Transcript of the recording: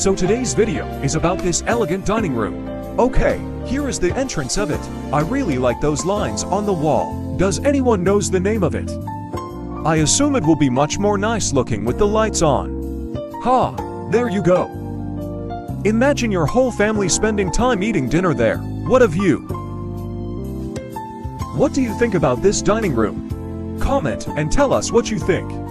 So today's video is about this elegant dining room. Okay, here is the entrance of it. I really like those lines on the wall. Does anyone knows the name of it? I assume it will be much more nice looking with the lights on. Ha, there you go. Imagine your whole family spending time eating dinner there. What of you? What do you think about this dining room? Comment and tell us what you think.